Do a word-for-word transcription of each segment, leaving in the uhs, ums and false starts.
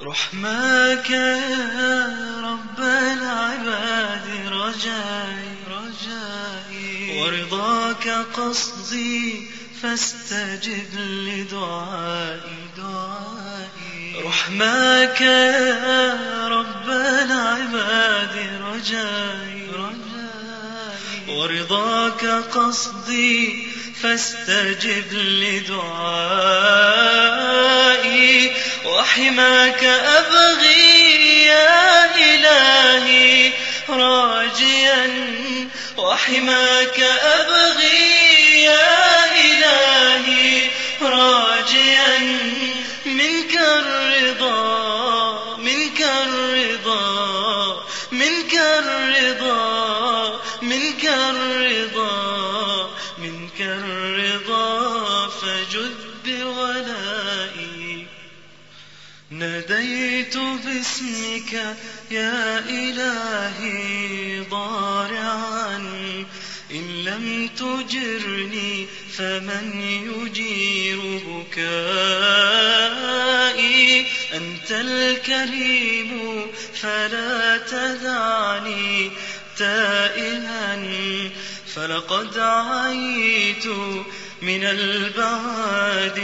رحماك يا رب العباد رجائي رجائي ورضاك قصدي فاستجب لدعائي دعائي. رحماك يا رب العباد رجائي رجائي ورضاك قصدي فاستجب لدعائي. وحماك أبغي يا إلهي راجيا وحماك أبغي يا إلهي راجيا منك الرضا منك الرضا منك الرضا منك الرضا منك الرضا فجد بولائي. ناديت باسمك يا إلهي ضارعا إن لم تجرني فمن يجير بكائي. أنت الكريم فلا تدعني تائها فلقد عيت من البعاد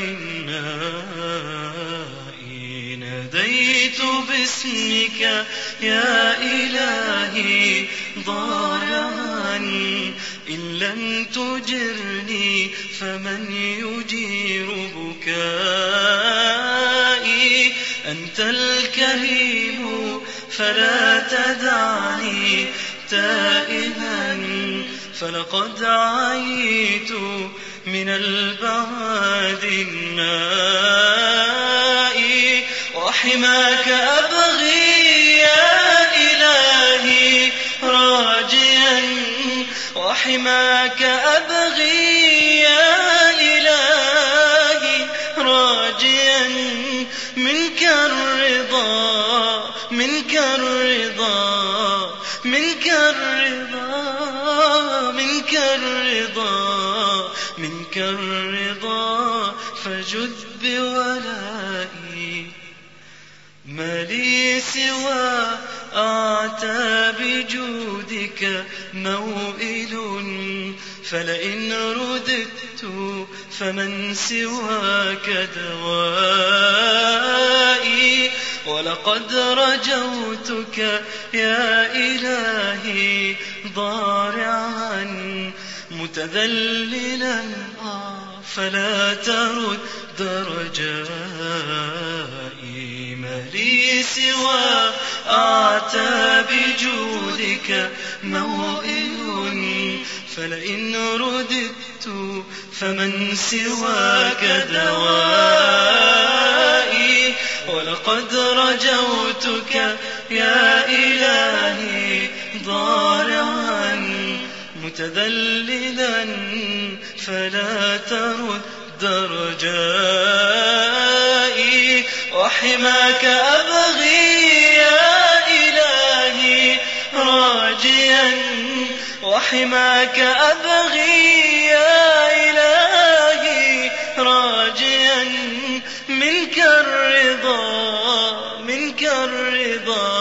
النائي. ناديت باسمك يا إلهي ضارعا إن لم تجرني فمن يجير بكائي. أنت الكريم فلا تدعني تائها فلقد عيت من البعاد النائي. وحماك أبغي يا إلهي راجيا وحماك أبغي يا إلهي راجيا منك الرضا منك الرضا منك الرضا منك الرضا منك الرضا فجد بولائي. ما لي سوى أعتاب جودك موئل فلئن رددت فمن سواك دوائي. ولقد رجوتك يا إلهي ضارعا متذللا فلا ترد رجائي. ما لي سوى أعتاب جودك موئل فلئن رددت فمن سواك دوائي. ولقد رجوتك يا إلهي ضارعا متذللا فلا ترد رجائي. وحماك أبغي يا إلهي راجيا وحماك أبغي يا إلهي راجيا منك الرضا منك الرضا